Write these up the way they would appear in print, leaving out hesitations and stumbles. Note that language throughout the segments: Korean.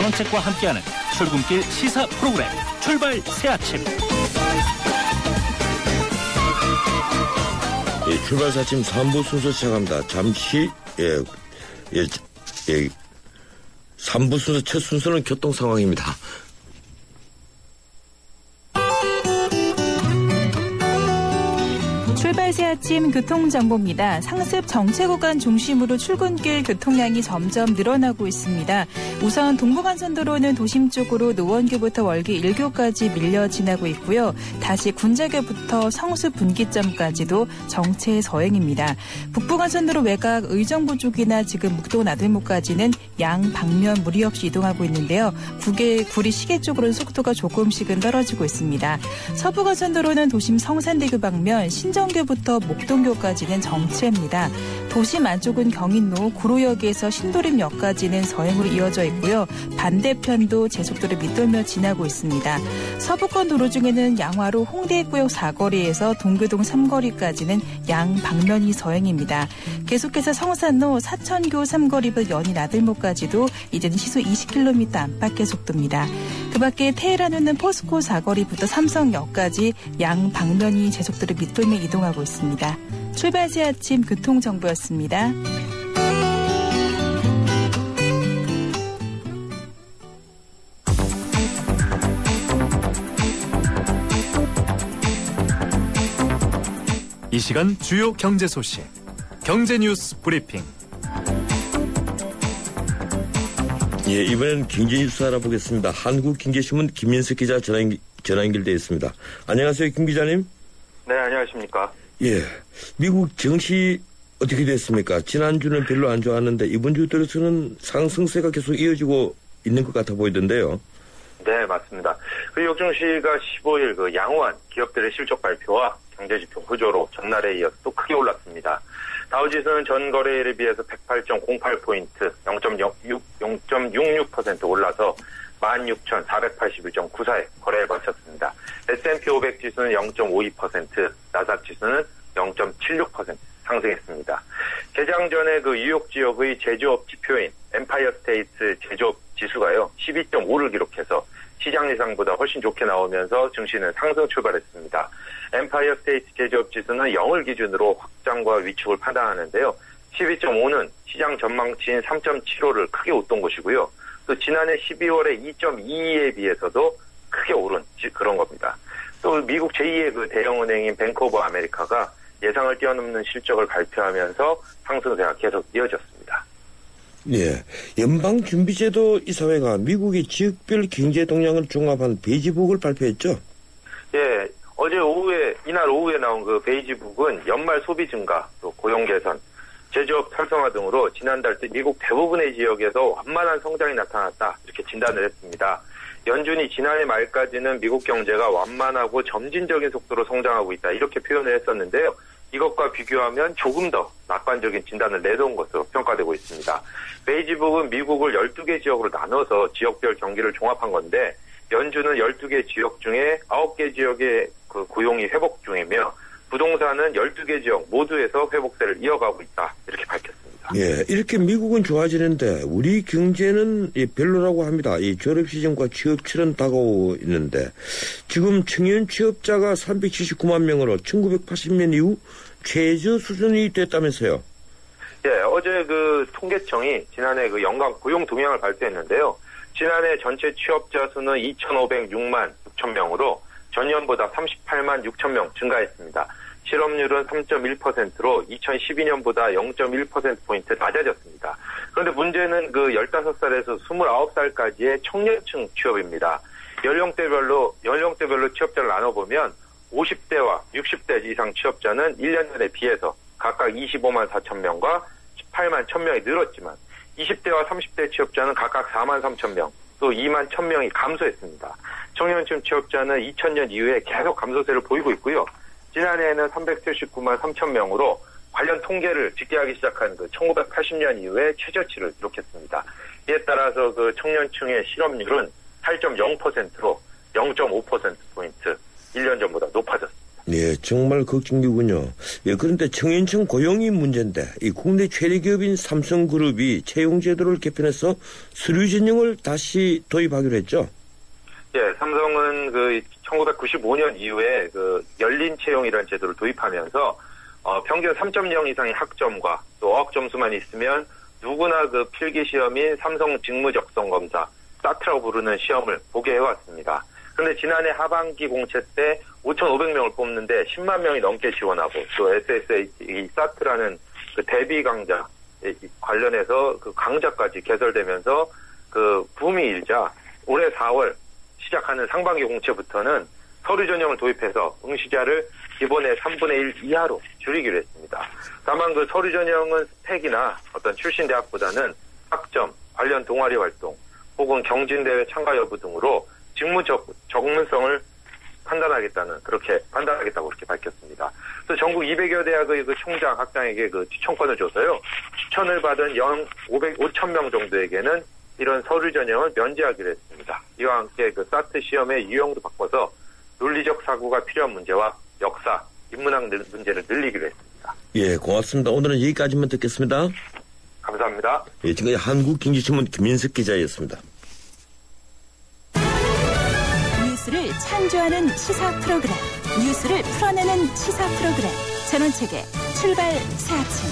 전원책과 함께하는 출근길 시사 프로그램 출발 새아침. 출발 새아침 3부 순서 시작합니다. 잠시 3부 순서 첫 순서는 교통 상황입니다. 출발 새아침 교통정보입니다. 상습 정체 구간 중심으로 출근길 교통량이 점점 늘어나고 있습니다. 우선 동부간선도로는 도심 쪽으로 노원교부터 월계 1교까지 밀려 지나고 있고요. 다시 군자교부터 성수 분기점까지도 정체 서행입니다. 북부간선도로 외곽 의정부 쪽이나 지금 묵도 나들목까지는 양 방면 무리 없이 이동하고 있는데요. 구리 시계 쪽으로는 속도가 조금씩은 떨어지고 있습니다. 서부간선도로는 도심 성산대교 방면 신정교부터 목동교까지는 정체입니다. 도심 안쪽은 경인로 구로역에서 신도림역까지는 서행으로 이어져 있고요. 반대편도 제속도를 밑돌며 지나고 있습니다. 서부권 도로 중에는 양화로 홍대구역 사거리에서 동교동 3거리까지는 양 방면이 서행입니다. 계속해서 성산로 사천교 3거리부터 연희 나들목까지도 이제는 시속 20km 안팎의 속도입니다. 그 밖에 테헤란에는 포스코 4거리부터 삼성역까지 양 방면이 제속도를 밑돌며 이동하고 있습니다. 출발 새아침 교통정보였습니다. 이 시간 주요 경제 소식, 경제뉴스 브리핑. 이번엔 경제뉴스 알아보겠습니다. 한국경제신문 김민석 기자 전화 연결되어 있습니다. 안녕하세요, 김 기자님. 네, 안녕하십니까. 미국 증시 어떻게 됐습니까? 지난주는 별로 안 좋았는데 이번 주 들어서는 상승세가 계속 이어지고 있는 것 같아 보이던데요. 네, 맞습니다. 뉴욕 증시가 15일 양호한 기업들의 실적 발표와 경제지표 호조로 전날에 이어서 또 크게 올랐습니다. 다우지수는 전 거래일에 비해서 108.08포인트, 0.66% 올라서 16,481.94에 거래를 마쳤습니다. S&P 500 지수는 0.52%, 나스닥 지수는 0.76% 상승했습니다. 개장 전에 뉴욕 지역의 제조업 지표인 엠파이어 스테이트 제조업 지수가요, 12.5를 기록해서 시장 예상보다 훨씬 좋게 나오면서 증시는 상승 출발했습니다. 엠파이어 스테이트 제조업 지수는 0을 기준으로 확장과 위축을 판단하는데요. 12.5는 시장 전망치인 3.75를 크게 웃돈 것이고요. 또 지난해 12월에 2.22에 비해서도 크게 오른 그런 겁니다. 또 미국 제2의 대형은행인 뱅크 오브 아메리카가 예상을 뛰어넘는 실적을 발표하면서 상승세가 계속 이어졌습니다. 연방준비제도 이사회가 미국의 지역별 경제 동향을 종합한 베이지북을 발표했죠? 이날 오후에 나온 베이지북은 연말 소비 증가, 또 고용 개선, 제조업 활성화 등으로 지난달 미국 대부분의 지역에서 완만한 성장이 나타났다, 이렇게 진단을 했습니다. 연준이 지난해 말까지는 미국 경제가 완만하고 점진적인 속도로 성장하고 있다, 이렇게 표현을 했었는데요. 이것과 비교하면 조금 더 낙관적인 진단을 내놓은 것으로 평가되고 있습니다. 베이지북은 미국을 12개 지역으로 나눠서 지역별 경기를 종합한 건데, 연준은 12개 지역 중에 9개 지역의 고용이 회복 중이며 부동산은 12개 지역 모두에서 회복세를 이어가고 있다, 이렇게 밝혔습니다. 이렇게 미국은 좋아지는데 우리 경제는 별로라고 합니다. 이 졸업시즌과 취업철은 다가오고 있는데 지금 청년 취업자가 379만 명으로 1980년 이후 최저 수준이 됐다면서요? 어제 통계청이 지난해 연간 고용 동향을 발표했는데요. 지난해 전체 취업자 수는 2,506만 6천 명으로 전년보다 38만 6천 명 증가했습니다. 실업률은 3.1%로 2012년보다 0.1%포인트 낮아졌습니다. 그런데 문제는 15살에서 29살까지의 청년층 취업입니다. 연령대별로 취업자를 나눠보면 50대와 60대 이상 취업자는 1년 전에 비해서 각각 25만 4천 명과 18만 1천 명이 늘었지만 20대와 30대 취업자는 각각 4만 3천 명, 또 2만 1천 명이 감소했습니다. 청년층 취업자는 2000년 이후에 계속 감소세를 보이고 있고요. 지난해에는 379만 3천 명으로 관련 통계를 집계하기 시작한 1980년 이후에 최저치를 기록했습니다. 이에 따라서 청년층의 실업률은 8.0%로 0.5%포인트 1년 전보다 높아졌습니다. 네, 정말 걱정이군요. 예, 그런데 청인청 고용이 문제인데 이 국내 최대 기업인 삼성그룹이 채용 제도를 개편해서 서류 전형을 다시 도입하기로 했죠. 예, 삼성은 그 1995년 이후에 그 열린 채용이라는 제도를 도입하면서 평균 3.0 이상의 학점과 또 어학 점수만 있으면 누구나 그 필기 시험인 삼성 직무적성 검사, 사트라고 부르는 시험을 보게 해왔습니다. 그런데 지난해 하반기 공채 때 5,500명을 뽑는데 10만 명이 넘게 지원하고 또 SSA 이 사트라는 그 대비 강좌 관련해서 그 강좌까지 개설되면서 그 붐이 일자 올해 4월 시작하는 상반기 공채부터는 서류 전형을 도입해서 응시자를 기본의 3분의 1 이하로 줄이기로 했습니다. 다만 그 서류 전형은 스펙이나 어떤 출신 대학보다는 학점, 관련 동아리 활동, 혹은 경진대회 참가 여부 등으로 직무 전문성을 판단하겠다고 그렇게 밝혔습니다. 그래서 전국 200여 대학의 그 총장, 학장에게 그 추천권을 줘서요. 추천을 받은 5,000명 정도에게는 이런 서류 전형을 면제하기로 했습니다. 이와 함께 그 사트 시험의 유형도 바꿔서 논리적 사고가 필요한 문제와 역사, 인문학 문제를 늘리기로 했습니다. 예, 고맙습니다. 오늘은 여기까지만 듣겠습니다. 감사합니다. 예, 지금까지 한국경제신문 김민석 기자였습니다. 뉴스를 창조하는 시사 프로그램, 뉴스를 풀어내는 시사 프로그램, 전원책의 출발 사진.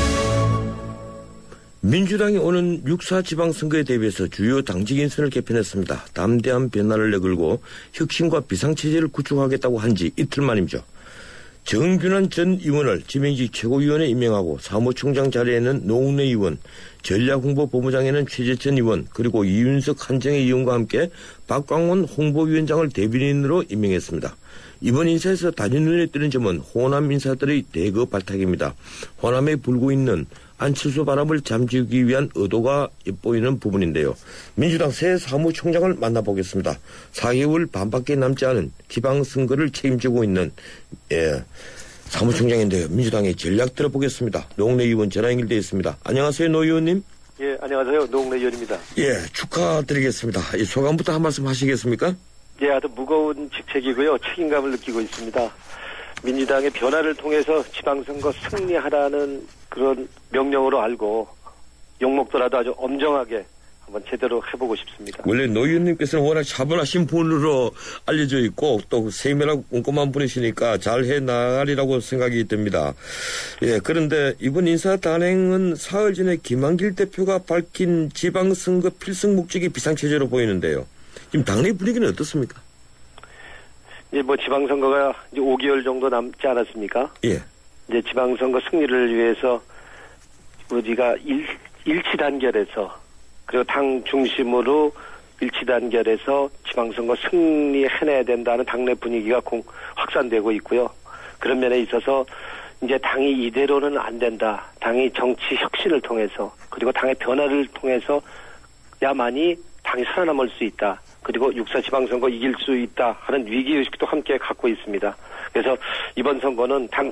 민주당이 오는 6.4 지방선거에 대비해서 주요 당직 인선을 개편했습니다. 담대한 변화를 내걸고 혁신과 비상체제를 구축하겠다고 한 지 이틀 만이죠. 정균환 전 의원을 지명직 최고위원에 임명하고 사무총장 자리에는 노웅래 의원, 전략홍보본부장에는 최재천 의원, 그리고 이윤석 한정혜 의원과 함께 박광원 홍보위원장을 대변인으로 임명했습니다. 이번 인사에서 단연 눈에 띄는 점은 호남 인사들의 대거 발탁입니다. 호남에 불고 있는 안철수 바람을 잠재우기 위한 의도가 엿보이는 부분인데요. 민주당 새 사무총장을 만나보겠습니다. 4개월 반밖에 남지 않은 지방선거를 책임지고 있는 사무총장인데요. 민주당의 전략 들어보겠습니다. 노웅래 의원 전화 연결되어 있습니다. 안녕하세요, 노 의원님. 예, 안녕하세요. 노웅래 의원입니다. 예, 축하드리겠습니다. 소감부터 한 말씀 하시겠습니까? 예, 아주 무거운 직책이고요. 책임감을 느끼고 있습니다. 민주당의 변화를 통해서 지방선거 승리하라는 그런 명령으로 알고 욕먹더라도 아주 엄정하게 한번 제대로 해보고 싶습니다. 원래 노 의원님께서는 워낙 차분하신 분으로 알려져 있고 또 세밀하고 꼼꼼한 분이시니까 잘해 나가리라고 생각이 듭니다. 예, 그런데 이번 인사 단행은 사흘 전에 김한길 대표가 밝힌 지방선거 필승 목적이 비상체제로 보이는데요. 지금 당내 분위기는 어떻습니까? 예, 지방선거가 이제 5개월 정도 남지 않았습니까? 예. 이제 지방선거 승리를 위해서 우리가 일치 단결해서 그리고 당 중심으로 일치 단결해서 지방선거 승리해내야 된다는 당내 분위기가 확산되고 있고요. 그런 면에 있어서 이제 당이 이대로는 안 된다. 당이 정치 혁신을 통해서 그리고 당의 변화를 통해서 야만이 당이 살아남을 수 있다. 그리고 6.4 지방선거 이길 수 있다 하는 위기의식도 함께 갖고 있습니다. 그래서 이번 선거는 당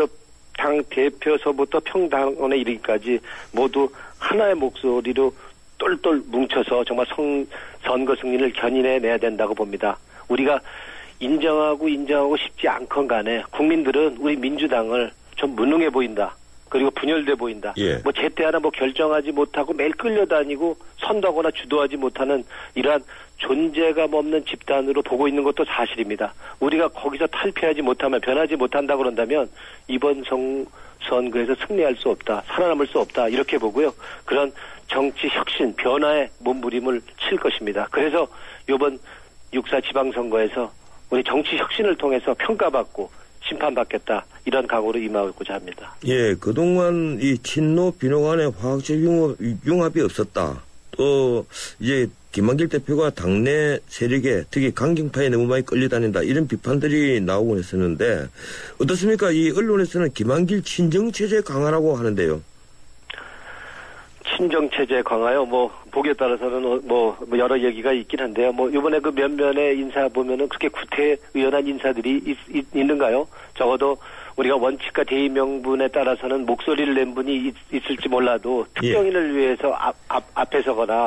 대표서부터 평당원에 이르기까지 모두 하나의 목소리로 똘똘 뭉쳐서 정말 선거 승리를 견인해내야 된다고 봅니다. 우리가 인정하고 싶지 않건 간에 국민들은 우리 민주당을 좀 무능해 보인다. 그리고 분열돼 보인다. 예. 제때 하나 결정하지 못하고 매일 끌려다니고 선도하거나 주도하지 못하는 이러한 존재감 없는 집단으로 보고 있는 것도 사실입니다. 우리가 거기서 탈피하지 못하면 변하지 못한다 그런다면 이번 선거에서 승리할 수 없다. 살아남을 수 없다. 이렇게 보고요. 그런 정치 혁신, 변화의 몸부림을 칠 것입니다. 그래서 이번 6.4 지방선거에서 우리 정치 혁신을 통해서 평가받고 심판받겠다. 이런 각오로 임하고자 합니다. 예, 그동안 이 친노 비노 간의 화학적 융합이 없었다. 또 이제 김한길 대표가 당내 세력에 특히 강경파에 너무 많이 끌려다닌다. 이런 비판들이 나오고 했었는데 어떻습니까? 이 언론에서는 김한길 친정체제 강화라고 하는데요. 친정체제 강화요. 보기에 따라서는 여러 얘기가 있긴 한데요. 이번에 그 몇몇의 인사 보면은 그렇게 구태의연한 인사들이 있는가요? 적어도 우리가 원칙과 대의 명분에 따라서는 목소리를 낸 분이 있을지 몰라도 특정인을 위해서 앞에 서거나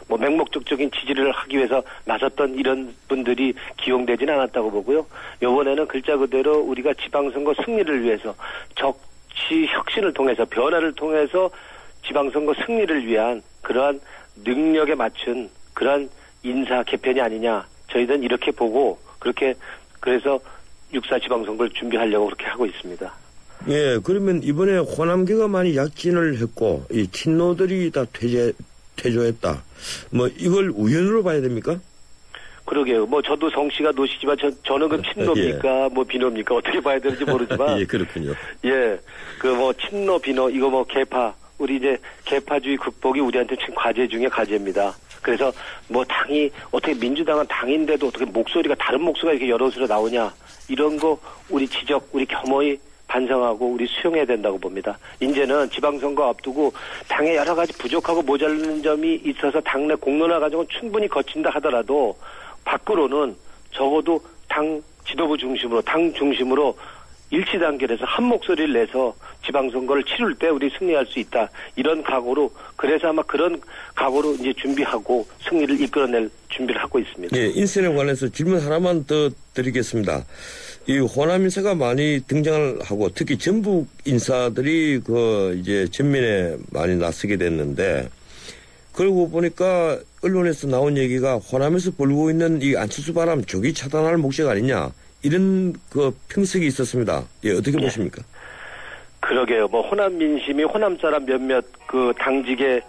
뭐 맹목적적인 지지를 하기 위해서 나섰던 이런 분들이 기용되지는 않았다고 보고요. 이번에는 글자 그대로 우리가 지방선거 승리를 위해서 정치 혁신을 통해서 변화를 통해서 지방선거 승리를 위한 그러한 능력에 맞춘 그러한 인사 개편이 아니냐. 저희들은 이렇게 보고 그래서 6.4 지방선거를 준비하려고 그렇게 하고 있습니다. 예, 그러면 이번에 호남계가 많이 약진을 했고 이 친노들이 다 퇴조했다. 뭐 이걸 우연으로 봐야 됩니까? 그러게요. 뭐 저도 성씨가 노시지만 저는 그 친노입니까, 예. 뭐 비노입니까 어떻게 봐야 되는지 모르지만 예, 그렇군요. 예, 그 뭐 친노 비노 이거 뭐 개파 우리 이제 개파주의 극복이 우리한테 참 과제 중에 과제입니다. 그래서 뭐 당이 어떻게 민주당은 당인데도 어떻게 목소리가 다른 목소리가 이렇게 여럿으로 나오냐 이런 거 우리 지적 우리 겸허히 반성하고 우리 수용해야 된다고 봅니다. 이제는 지방선거 앞두고 당에 여러 가지 부족하고 모자라는 점이 있어서 당내 공론화 과정은 충분히 거친다 하더라도 밖으로는 적어도 당 지도부 중심으로 당 중심으로 일치단결해서 한 목소리를 내서 지방선거를 치룰 때 우리 승리할 수 있다. 이런 각오로 그래서 아마 그런 각오로 이제 준비하고 승리를 이끌어낼 준비를 하고 있습니다. 예, 인선에 관해서 질문 하나만 더 드리겠습니다. 이 호남 인사가 많이 등장을 하고 특히 전북 인사들이 이제 전면에 많이 나서게 됐는데 그러고 보니까 언론에서 나온 얘기가 호남에서 불고 있는 이 안철수 바람 조기 차단할 목적 아니냐 이런 평석이 있었습니다. 예, 어떻게 보십니까? 그러게요. 뭐 호남 민심이 호남 사람 몇몇 그 당직에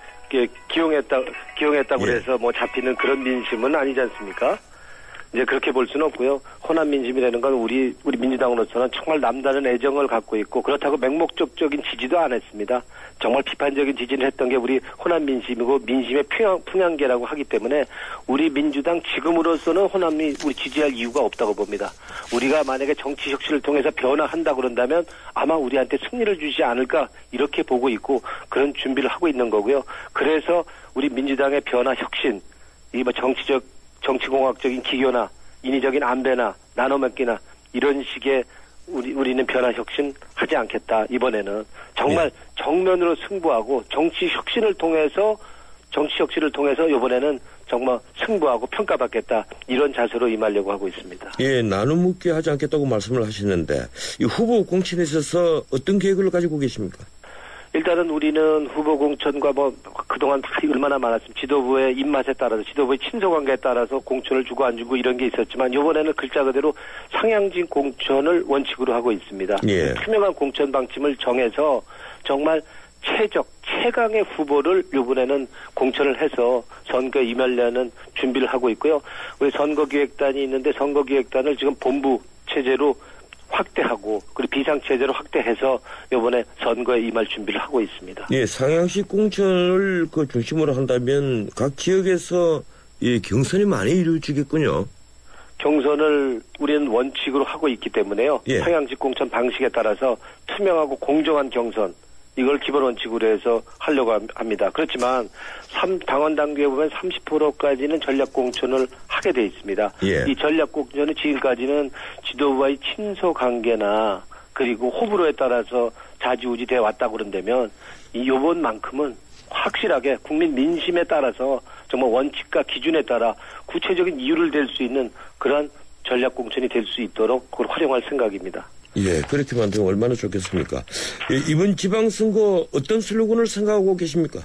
기용했다고 예. 해서 뭐 잡히는 그런 민심은 아니지 않습니까? 이제 그렇게 볼 수는 없고요. 호남 민심이라는 건 우리 민주당으로서는 정말 남다른 애정을 갖고 있고 그렇다고 맹목적인 지지도 안 했습니다. 정말 비판적인 지지를 했던 게 우리 호남 민심이고 민심의 풍향계라고 하기 때문에 우리 민주당 지금으로서는 호남이 우리 지지할 이유가 없다고 봅니다. 우리가 만약에 정치 혁신을 통해서 변화한다 그런다면 아마 우리한테 승리를 주지 않을까 이렇게 보고 있고 그런 준비를 하고 있는 거고요. 그래서 우리 민주당의 변화 혁신 이 뭐 정치공학적인 기교나 인위적인 안배나 나눠먹기나 이런 식의 우리는 변화 혁신 하지 않겠다. 이번에는 정말 정면으로 승부하고 정치 혁신을 통해서 이번에는 정말 승부하고 평가받겠다. 이런 자세로 임하려고 하고 있습니다. 예, 나눠먹기 하지 않겠다고 말씀을 하시는데 이 후보 공천에 있어서 어떤 계획을 가지고 계십니까? 일단은 우리는 후보 공천과 뭐 그동안 얼마나 많았으면 지도부의 입맛에 따라서 지도부의 친소 관계에 따라서 공천을 주고 안 주고 이런 게 있었지만 이번에는 글자 그대로 상향진 공천을 원칙으로 하고 있습니다. 예. 투명한 공천 방침을 정해서 정말 최강의 후보를 이번에는 공천을 해서 선거에 임하려는 준비를 하고 있고요. 우리 선거기획단이 있는데 선거기획단을 지금 본부 체제로 확대하고 그리고 비상체제로 확대해서 이번에 선거에 임할 준비를 하고 있습니다. 예, 상향식 공천을 중심으로 한다면 각 지역에서 경선이 많이 이루어지겠군요. 경선을 우리는 원칙으로 하고 있기 때문에요. 예. 상향식 공천 방식에 따라서 투명하고 공정한 경선 이걸 기본 원칙으로 해서 하려고 합니다. 그렇지만 당원 단계에 보면 30%까지는 전략 공천을 하게 돼 있습니다. 예. 이 전략 공천은 지금까지는 지도부와의 친소 관계나 그리고 호불호에 따라서 좌지우지 돼 왔다고 그런다면 이번만큼은 확실하게 국민 민심에 따라서 정말 원칙과 기준에 따라 구체적인 이유를 댈 수 있는 그런 전략 공천이 될 수 있도록 그걸 활용할 생각입니다. 예, 그렇게 만들면 얼마나 좋겠습니까? 예, 이번 지방선거 어떤 슬로건을 생각하고 계십니까?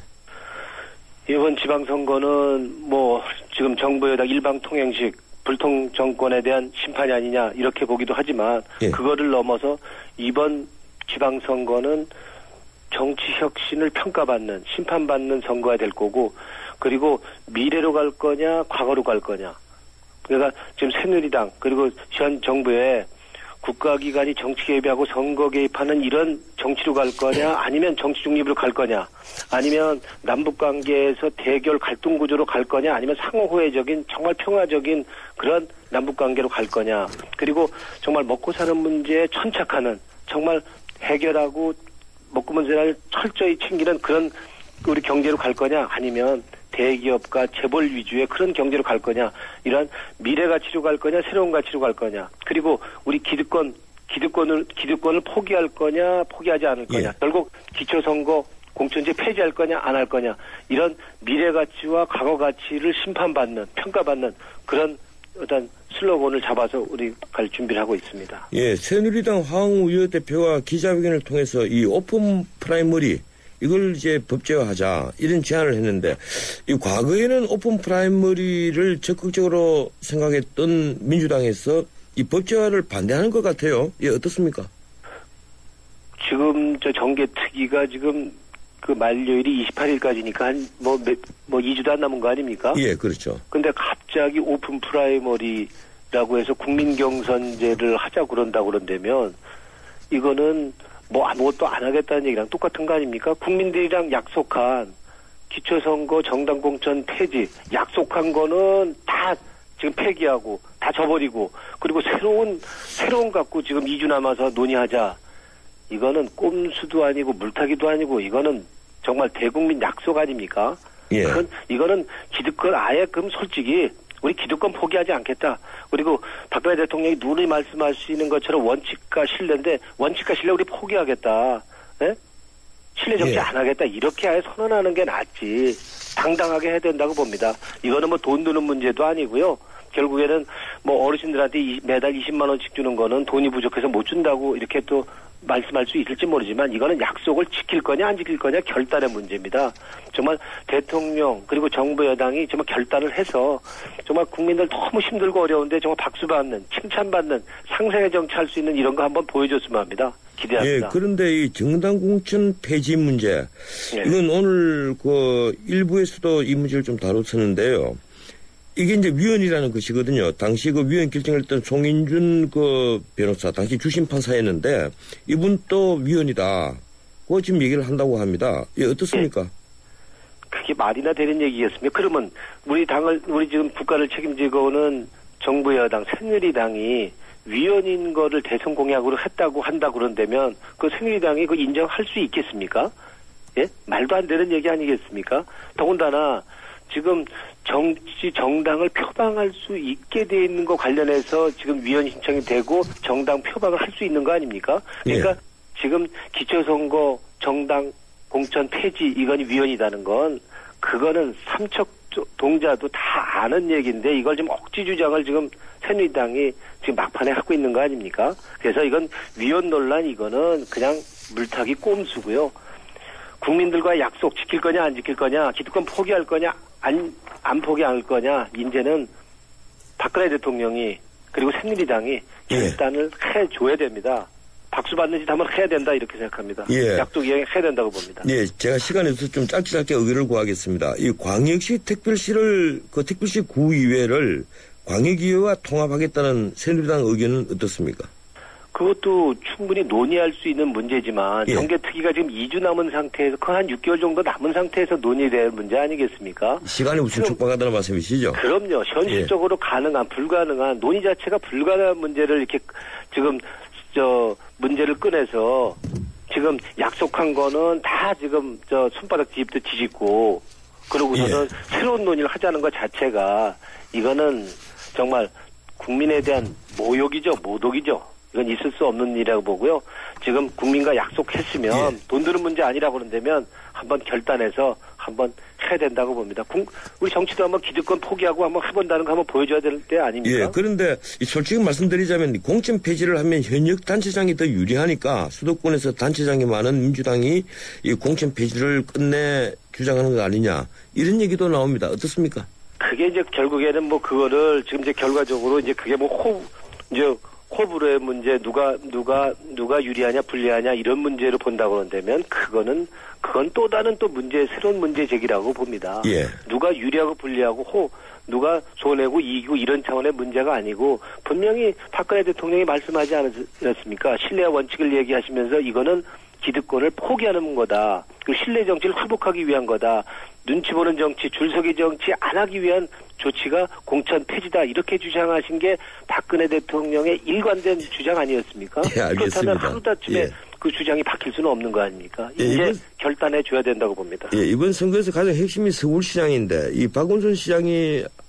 이번 지방선거는 뭐 지금 정부 여당 일방통행식 불통 정권에 대한 심판이 아니냐 이렇게 보기도 하지만 예. 그거를 넘어서 이번 지방선거는 정치 혁신을 평가받는 심판받는 선거가 될 거고 그리고 미래로 갈 거냐 과거로 갈 거냐 그러니까 지금 새누리당 그리고 현 정부의 국가기관이 정치 개입하고 선거 개입하는 이런 정치로 갈 거냐 아니면 정치 중립으로 갈 거냐 아니면 남북관계에서 대결 갈등 구조로 갈 거냐 아니면 상호회적인 정말 평화적인 그런 남북관계로 갈 거냐 그리고 정말 먹고 사는 문제에 천착하는 정말 해결하고 먹고 문제를 철저히 챙기는 그런 우리 경제로 갈 거냐 아니면 대기업과 재벌 위주의 그런 경제로 갈 거냐 이런 미래 가치로 갈 거냐 새로운 가치로 갈 거냐 그리고 우리 기득권을 포기할 거냐 포기하지 않을 거냐 예. 결국 기초선거 공천제 폐지할 거냐 안 할 거냐 이런 미래 가치와 과거 가치를 심판받는 평가받는 그런 어떤 슬로건을 잡아서 우리 갈 준비를 하고 있습니다. 예, 새누리당 황운우 의원대표가 기자회견을 통해서 이 오픈 프라이머리 이걸 이제 법제화하자 이런 제안을 했는데 이 과거에는 오픈 프라이머리를 적극적으로 생각했던 민주당에서 이 법제화를 반대하는 것 같아요. 예, 어떻습니까? 지금 저 정개특위가 지금 그 만료일이 28일까지니까 한 뭐 2주도 안 남은 거 아닙니까? 예, 그렇죠. 근데 갑자기 오픈 프라이머리라고 해서 국민 경선제를 하자 그런다면 이거는 뭐 아무것도 안 하겠다는 얘기랑 똑같은 거 아닙니까? 국민들이랑 약속한 기초선거 정당 공천 폐지 약속한 거는 다 지금 폐기하고 다 져버리고 그리고 새로운 갖고 지금 2주 남아서 논의하자. 이거는 꼼수도 아니고 물타기도 아니고 이거는 정말 대국민 약속 아닙니까? 예. 이거는 기득권 아예 그럼 솔직히 우리 기득권 포기하지 않겠다. 그리고 박근혜 대통령이 누누이 말씀하시는 것처럼 원칙과 신뢰인데 원칙과 신뢰 우리 포기하겠다. 네? 신뢰 정치 예. 안 하겠다. 이렇게 아예 선언하는 게 낫지. 당당하게 해야 된다고 봅니다. 이거는 뭐 돈 드는 문제도 아니고요. 결국에는 뭐 어르신들한테 매달 20만 원씩 주는 거는 돈이 부족해서 못 준다고 이렇게 또 말씀할 수 있을지 모르지만 이거는 약속을 지킬 거냐 안 지킬 거냐 결단의 문제입니다. 정말 대통령 그리고 정부 여당이 정말 결단을 해서 정말 국민들 너무 힘들고 어려운데 정말 박수받는 칭찬받는 상생의 정치할 수 있는 이런 거 한번 보여줬으면 합니다. 기대합니다. 예, 그런데 이 정당 공천 폐지 문제 예. 이건 오늘 그 일부에서도 이 문제를 좀 다뤘었는데요. 이게 이제 위원이라는 것이거든요. 당시 그 위원 결정을 했던 송인준 그 변호사, 당시 주심 판사였는데 이분 또 위원이다. 그거 지금 얘기를 한다고 합니다. 예, 어떻습니까? 그게 말이나 되는 얘기겠습니까? 그러면 우리 지금 국가를 책임지고 오는 정부 여당 새누리당이 위원인 거를 대선 공약으로 했다고 한다 그런다면 그 새누리당이 그 인정할 수 있겠습니까? 예? 말도 안 되는 얘기 아니겠습니까? 더군다나 지금 정당을 표방할 수 있게 돼 있는 거 관련해서 지금 위원 신청이 되고 정당 표방을 할 수 있는 거 아닙니까? 그러니까 예. 지금 기초선거 정당 공천 폐지 이건 위원이라는 건 그거는 삼척 동자도 다 아는 얘기인데 이걸 지금 억지 주장을 지금 새누리당이 지금 막판에 하고 있는 거 아닙니까? 그래서 이건 위원 논란 이거는 그냥 물타기 꼼수고요. 국민들과 약속 지킬 거냐 안 지킬 거냐 기득권 포기할 거냐 안 포기할 거냐 이제는 박근혜 대통령이 그리고 새누리당이 결단을 해줘야 됩니다. 박수 받는 짓 한번 해야 된다 이렇게 생각합니다. 예. 약속 이행 해야 된다고 봅니다. 예, 제가 시간이 없어서 좀 짧게 의견을 구하겠습니다. 이 광역시 특별시를 그 특별시 구의회를 광역의회와 통합하겠다는 새누리당 의견은 어떻습니까? 그것도 충분히 논의할 수 있는 문제지만 예. 정개특위가 지금 2주 남은 상태에서 그 한 6개월 정도 남은 상태에서 논의될 문제 아니겠습니까? 시간이 우선 촉박하다는 말씀이시죠? 그럼요. 현실적으로 가능한 불가능한 논의 자체가 불가능한 문제를 이렇게 지금 문제를 꺼내서 지금 약속한 거는 다 지금 손바닥 뒤집도 뒤집고 그러고서는 새로운 논의를 하자는 것 자체가 이거는 정말 국민에 대한 모욕이죠. 모독이죠. 이건 있을 수 없는 일이라고 보고요. 지금 국민과 약속했으면 돈 드는 문제 아니라고 그런다면 한번 결단해서 한번 해야 된다고 봅니다. 우리 정치도 한번 기득권 포기하고 한번 해본다는 거 한번 보여줘야 될 때 아닙니까? 예, 그런데 솔직히 말씀드리자면 공천 폐지를 하면 현역 단체장이 더 유리하니까 수도권에서 단체장이 많은 민주당이 이 공천 폐지를 끝내 주장하는 거 아니냐 이런 얘기도 나옵니다. 어떻습니까? 그게 이제 결국에는 뭐 그거를 지금 이제 결과적으로 이제 그게 뭐 호불호의 문제 누가 유리하냐 불리하냐 이런 문제로 본다고 그런다면 그건 또 다른 또 새로운 문제 제기라고 봅니다. 예. 누가 유리하고 불리하고 누가 손해고 이기고 이런 차원의 문제가 아니고 분명히 박근혜 대통령이 말씀하지 않았습니까? 신뢰와 원칙을 얘기하시면서 이거는 기득권을 포기하는 거다. 그 신뢰 정치를 회복하기 위한 거다. 눈치 보는 정치, 줄서기 정치 안 하기 위한 조치가 공천 폐지다. 이렇게 주장하신 게 박근혜 대통령의 일관된 주장 아니었습니까? 예, 알겠습니다. 그렇다면 하루다쯤에 그 주장이 바뀔 수는 없는 거 아닙니까? 예, 이제 결단해 줘야 된다고 봅니다. 예, 이번 선거에서 가장 핵심이 서울시장인데 이 박원순 시장이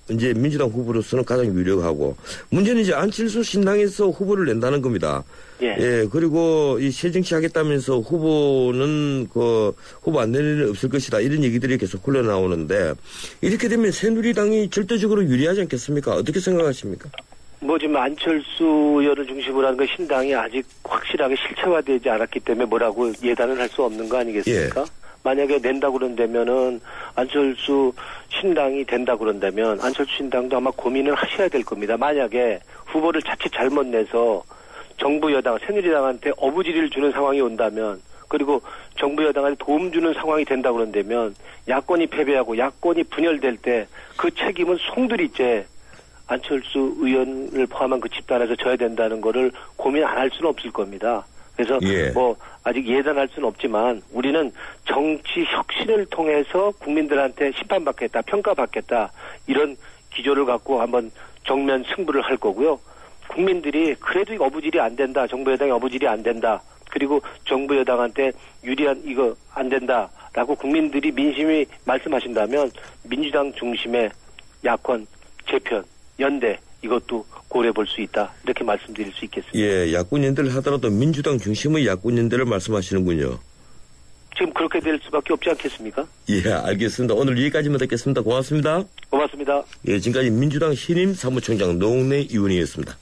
이제 민주당 후보로서는 가장 유력하고 문제는 이제 안철수 신당에서 후보를 낸다는 겁니다. 예. 그리고 이 새정치 하겠다면서 후보는 후보 안 내는 일은 없을 것이다. 이런 얘기들이 계속 흘러나오는데 이렇게 되면 새누리당이 절대적으로 유리하지 않겠습니까? 어떻게 생각하십니까? 지금 안철수 의원을 중심으로 하는 그 신당이 아직 확실하게 실체화되지 않았기 때문에 뭐라고 예단을 할 수 없는 거 아니겠습니까? 예. 만약에 낸다고 그런다면은 안철수 신당이 된다고 그런다면 안철수 신당도 아마 고민을 하셔야 될 겁니다. 만약에 후보를 자칫 잘못 내서 정부 여당, 새누리당한테 어부지리를 주는 상황이 온다면 그리고 정부 여당한테 도움 주는 상황이 된다고 그런다면 야권이 패배하고 야권이 분열될 때 그 책임은 송두리째 안철수 의원을 포함한 그 집단에서 져야 된다는 거를 고민 안 할 수는 없을 겁니다. 그래서 아직 예단할 수는 없지만 우리는 정치 혁신을 통해서 국민들한테 심판받겠다, 평가받겠다 이런 기조를 갖고 한번 정면 승부를 할 거고요. 국민들이 그래도 이거 어부질이 안 된다, 정부 여당이 어부질이 안 된다, 그리고 정부 여당한테 유리한 이거 안 된다라고 국민들이 민심이 말씀하신다면 민주당 중심의 야권 재편, 연대 이것도 고려해 볼 수 있다. 이렇게 말씀드릴 수 있겠습니다. 예, 야권 연대를 하더라도 민주당 중심의 야권 연대를 말씀하시는군요. 지금 그렇게 될 수밖에 없지 않겠습니까? 예, 알겠습니다. 오늘 여기까지만 듣겠습니다. 고맙습니다. 고맙습니다. 예, 지금까지 민주당 신임 사무총장 노웅래 의원이었습니다.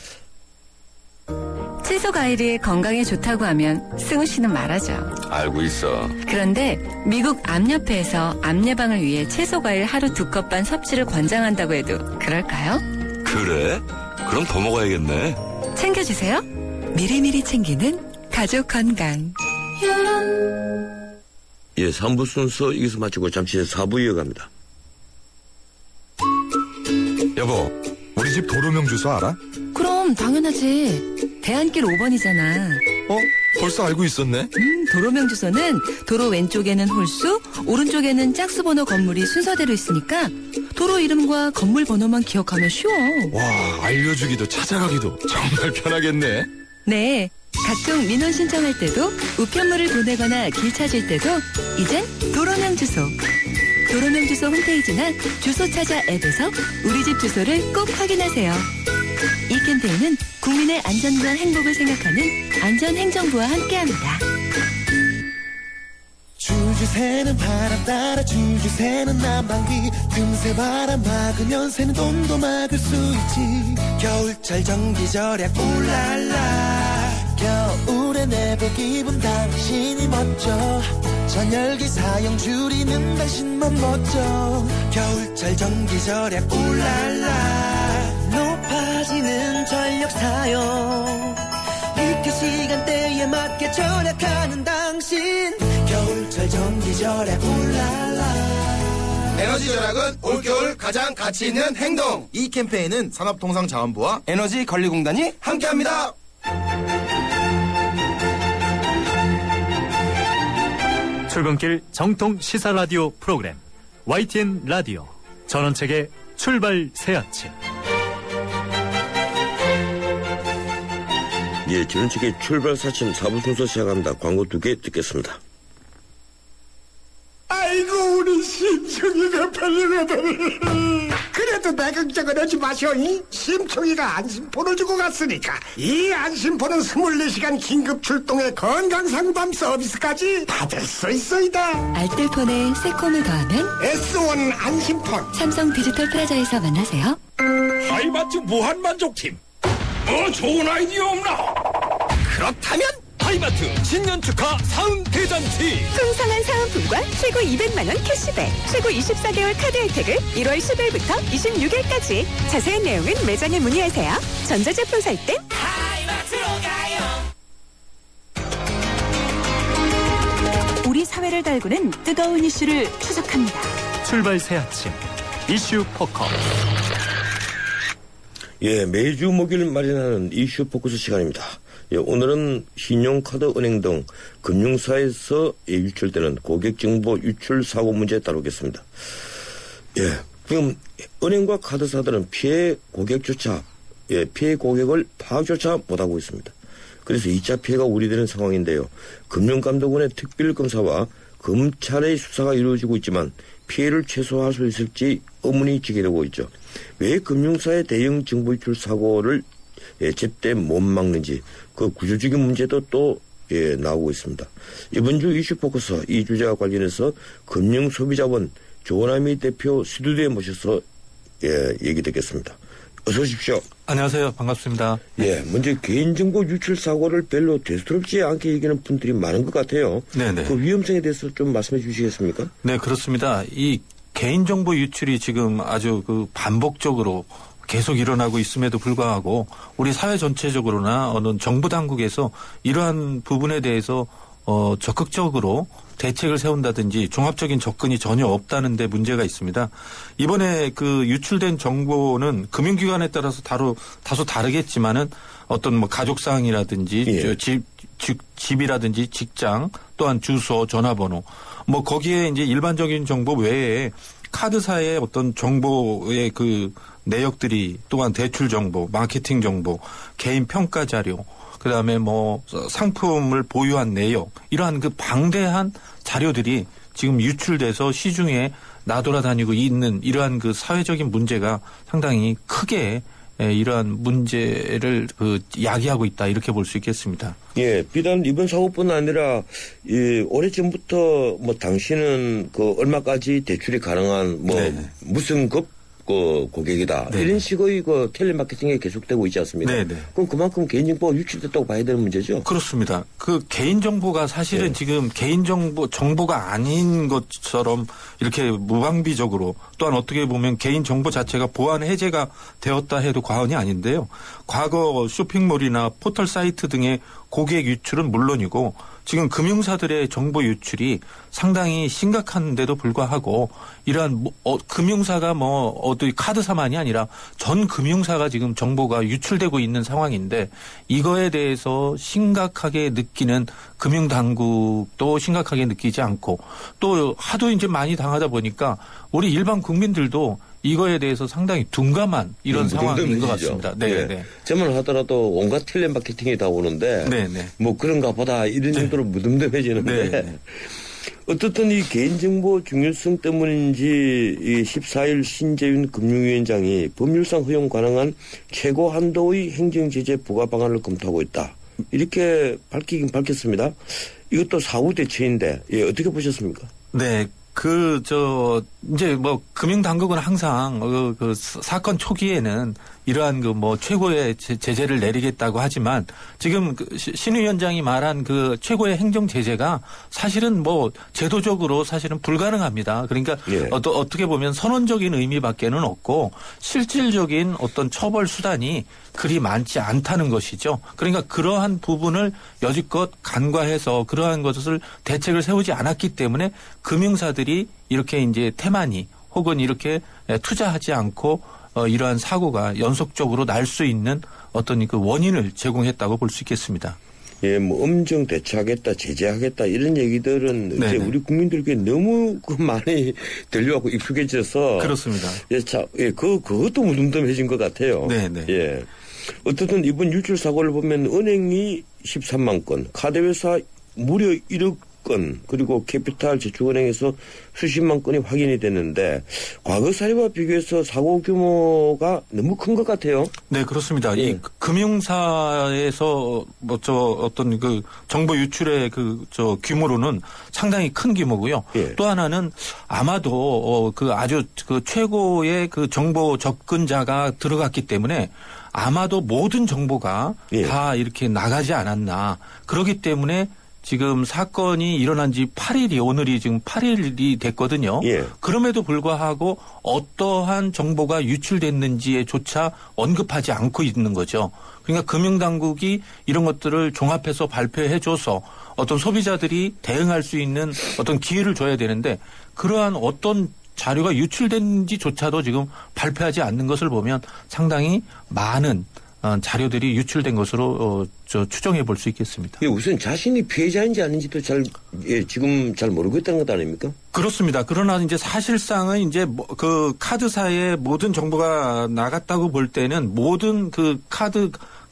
채소 과일이 건강에 좋다고 하면 승우 씨는 말하죠. 알고 있어. 그런데 미국 암협회에서 암 예방을 위해 채소 과일 하루 2컵 반 섭취를 권장한다고 해도 그럴까요? 그래? 그럼 더 먹어야겠네. 챙겨주세요. 미리미리 챙기는 가족 건강. 예, 3부 순서 여기서 마치고 잠시 4부 이어갑니다. 여보, 우리 집 도로명 주소 알아? 그럼 당연하지. 대안길 5번이잖아. 벌써 알고 있었네? 도로명 주소는 도로 왼쪽에는 홀수, 오른쪽에는 짝수 번호 건물이 순서대로 있으니까 도로 이름과 건물 번호만 기억하면 쉬워. 와, 알려주기도 찾아가기도 정말 편하겠네. 네, 각종 민원 신청할 때도 우편물을 보내거나 길 찾을 때도 이젠 도로명 주소. 도로명 주소 홈페이지나 주소 찾아 앱에서 우리 집 주소를 꼭 확인하세요. 이 캠페인은 국민의 안전과 행복을 생각하는 안전행정부와 함께합니다. 줄줄 새는 바람 따라 줄줄 새는 난방비 틈새 바람 막으면 새는 돈도 막을 수 있지. 겨울철 전기 절약 울랄라. 겨울에 내복 입은 당신이 멋져. 전열기 사용 줄이는 당신만 멋져. 겨울철 전기 절약 울랄라. 높아지는 전력 사용 비켜 시간대에 맞게 절약하는 당신. 겨울철 전기 절약 울랄라. 에너지 절약은 올겨울 가장 가치 있는 행동. 이 캠페인은 산업통상자원부와 에너지관리공단이 함께합니다. 출근길 정통 시사 라디오 프로그램 YTN 라디오 전원책의 출발 새 아침. 예, 전원책의 출발 사침 4부 순서 시작합니다. 광고 2개 듣겠습니다. 아이고 우리 심청이가 팔리거든. 그래도 내 걱정은 하지 마시오. 심청이가 안심폰을 주고 갔으니까 이 안심폰은 24시간 긴급 출동의 건강상담 서비스까지 받을 수 있어이다. 알뜰폰에 새콤을 더하면 S1 안심폰. 삼성 디지털 플라자에서 만나세요. 하이마트 무한만족팀, 뭐 좋은 아이디어 없나? 그렇다면 하이마트 신년 축하 사은 대잔치. 풍성한 사은품과 최고 200만 원 캐시백, 최고 24개월 카드 혜택을 1월 10일부터 26일까지. 자세한 내용은 매장에 문의하세요. 전자제품 살 땐 하이마트로 가요. 우리 사회를 달구는 뜨거운 이슈를 추적합니다. 출발 새 아침 이슈 포커. 예, 매주 목요일 마련하는 이슈 포커스 시간입니다. 예, 오늘은 신용카드, 은행 등 금융사에서 유출되는 고객정보 유출 사고 문제에 다루겠습니다. 예, 지금 은행과 카드사들은 피해 고객을 파악조차 못하고 있습니다. 그래서 2차 피해가 우려되는 상황인데요. 금융감독원의 특별검사와 검찰의 수사가 이루어지고 있지만 피해를 최소화할 수 있을지 의문이 제기되고 있죠. 왜 금융사의 대형 정보 유출 사고를 제때 못 막는지 그 구조적인 문제도 또 나오고 있습니다. 이번 주 이슈 포커스 이 주제와 관련해서 금융소비자원 조남희 대표 스튜디오에 모셔서 얘기 듣겠습니다. 어서 오십시오. 안녕하세요. 반갑습니다. 예, 먼저 개인정보 유출 사고를 별로 대수롭지 않게 얘기하는 분들이 많은 것 같아요. 네네. 그 위험성에 대해서 좀 말씀해 주시겠습니까? 네, 그렇습니다. 이 개인정보 유출이 지금 아주 반복적으로 계속 일어나고 있음에도 불구하고 우리 사회 전체적으로나 어느 정부 당국에서 이러한 부분에 대해서 적극적으로 대책을 세운다든지 종합적인 접근이 전혀 없다는 데 문제가 있습니다. 이번에 그 유출된 정보는 금융기관에 따라서 다소 다르겠지만은 어떤 가족사항이라든지 집이라든지 직장 또한 주소, 전화번호 거기에 이제 일반적인 정보 외에 카드사의 어떤 정보의 그 내역들이 또한 대출 정보, 마케팅 정보, 개인 평가 자료 그다음에 상품을 보유한 내역 이러한 그 방대한 자료들이 지금 유출돼서 시중에 나돌아다니고 있는 이러한 그 사회적인 문제가 상당히 크게 이러한 문제를 야기하고 있다 이렇게 볼 수 있겠습니다. 예, 비단 이번 사고뿐 아니라 오래전부터 당신은 얼마까지 대출이 가능한 무슨 급 고객이다. 네네. 이런 식의 텔레마케팅이 계속되고 있지 않습니까? 네네. 그럼 그만큼 개인정보가 유출됐다고 봐야 되는 문제죠? 그렇습니다. 그 개인정보가 사실은 지금 정보가 아닌 것처럼 이렇게 무방비적으로 또한 어떻게 보면 개인정보 자체가 보안 해제가 되었다 해도 과언이 아닌데요. 과거 쇼핑몰이나 포털 사이트 등의 고객 유출은 물론이고 지금 금융사들의 정보 유출이 상당히 심각한데도 불구하고 이러한 금융사가 어디 카드사만이 아니라 전 금융사가 지금 정보가 유출되고 있는 상황인데 이거에 대해서 심각하게 느끼는 금융당국도 심각하게 느끼지 않고 또 하도 이제 많이 당하다 보니까 우리 일반 국민들도 이거에 대해서 상당히 둔감한 이런 상황인 것 같습니다. 네, 네. 저만 하더라도 온갖 텔레마케팅이 다 오는데 네네. 그런가 보다 이런 정도로 무덤덤해지는데 네. 어떻든 이 개인정보 중요성 때문인지 이 14일 신재윤 금융위원장이 법률상 허용 가능한 최고 한도의 행정제재 부과 방안을 검토하고 있다. 이렇게 밝히긴 밝혔습니다. 이것도 사후 대처인데 어떻게 보셨습니까? 네. 이제 금융당국은 항상 사건 초기에는 이러한 최고의 제재를 내리겠다고 하지만 지금 신 위원장이 말한 최고의 행정 제재가 사실은 제도적으로 사실은 불가능합니다. 그러니까 어떻게 보면 선언적인 의미밖에는 없고 실질적인 어떤 처벌 수단이 그리 많지 않다는 것이죠. 그러니까 그러한 부분을 여지껏 간과해서 그러한 것을 대책을 세우지 않았기 때문에 금융사들이 이렇게 이제 태만히 혹은 이렇게 투자하지 않고 이러한 사고가 연속적으로 날 수 있는 어떤 그 원인을 제공했다고 볼 수 있겠습니다. 예, 엄정 대처하겠다, 제재하겠다 이런 얘기들은 이제 우리 국민들께 너무 많이 들려갖고 익숙해져서 그렇습니다. 그것도 무덤덤해진 것 같아요. 네네. 예. 어쨌든 이번 유출 사고를 보면 은행이 13만 건, 카드회사 무려 1억 건, 그리고 캐피탈 저축은행에서 수십만 건이 확인이 됐는데 과거 사례와 비교해서 사고 규모가 너무 큰 것 같아요. 네, 그렇습니다. 이 금융사에서 어떤 정보 유출의 규모로는 상당히 큰 규모고요. 또 하나는 아마도 아주 최고의 정보 접근자가 들어갔기 때문에 아마도 모든 정보가 다 이렇게 나가지 않았나. 그렇기 때문에 지금 사건이 일어난 지 8일이 오늘이 지금 8일이 됐거든요. 그럼에도 불구하고 어떠한 정보가 유출됐는지에조차 언급하지 않고 있는 거죠. 그러니까 금융당국이 이런 것들을 종합해서 발표해줘서 어떤 소비자들이 대응할 수 있는 어떤 기회를 줘야 되는데 그러한 어떤 자료가 유출된지조차도 지금 발표하지 않는 것을 보면 상당히 많은 자료들이 유출된 것으로 추정해 볼 수 있겠습니다. 우선 자신이 피해자인지 아닌지도 지금 잘 모르고 있다는 것 아닙니까? 그렇습니다. 그러나 이제 사실상은 이제 카드사의 모든 정보가 나갔다고 볼 때는 모든 카드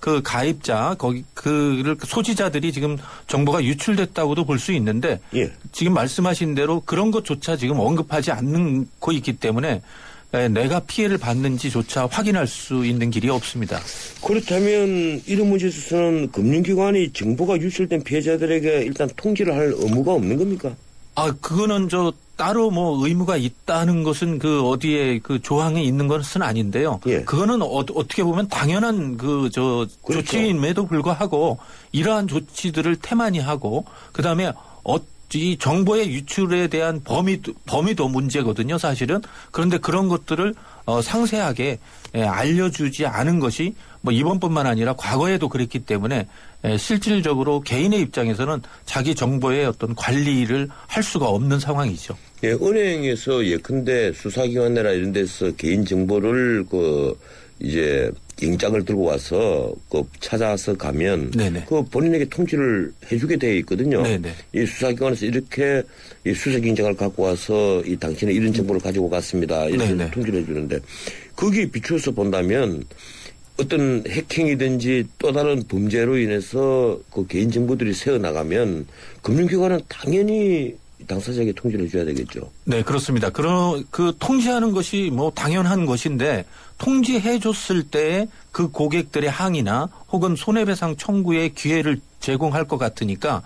그 가입자 그를 소지자들이 지금 정보가 유출됐다고도 볼 수 있는데 예. 지금 말씀하신 대로 그런 것조차 지금 언급하지 않고 있기 때문에 내가 피해를 받는지조차 확인할 수 있는 길이 없습니다. 그렇다면 이런 문제에 있어서는 금융기관이 정보가 유출된 피해자들에게 일단 통지를 할 의무가 없는 겁니까? 그거는 따로 뭐 의무가 있다는 것은 그 어디에 그 조항에 있는 것은 아닌데요. 예. 그거는 어떻게 보면 당연한 그렇죠. 조치임에도 불구하고 이러한 조치들을 태만히 하고 그다음에 이 정보의 유출에 대한 범위도 문제거든요, 사실은. 그런데 그런 것들을 상세하게 알려주지 않은 것이 뭐 이번뿐만 아니라 과거에도 그랬기 때문에 실질적으로 개인의 입장에서는 자기 정보의 어떤 관리를 할 수가 없는 상황이죠. 예, 은행에서 예컨대 수사기관이나 이런 데서 개인 정보를 이제 영장을 들고 와서 찾아서 가면 네네. 본인에게 통지를 해주게 되어 있거든요. 네네. 이 수사기관에서 이렇게 이 수색영장을 갖고 와서 이 당신은 이런 정보를 가지고 갔습니다. 이렇게 네네. 통지를 해주는데 거기에 비추어서 본다면 어떤 해킹이든지 또 다른 범죄로 인해서 그 개인 정보들이 새어나가면 금융기관은 당연히 당사자에게 통지를 해줘야 되겠죠. 네, 그렇습니다. 그 통지하는 것이 뭐 당연한 것인데 통지해줬을 때 그 고객들의 항의나 혹은 손해배상 청구의 기회를 제공할 것 같으니까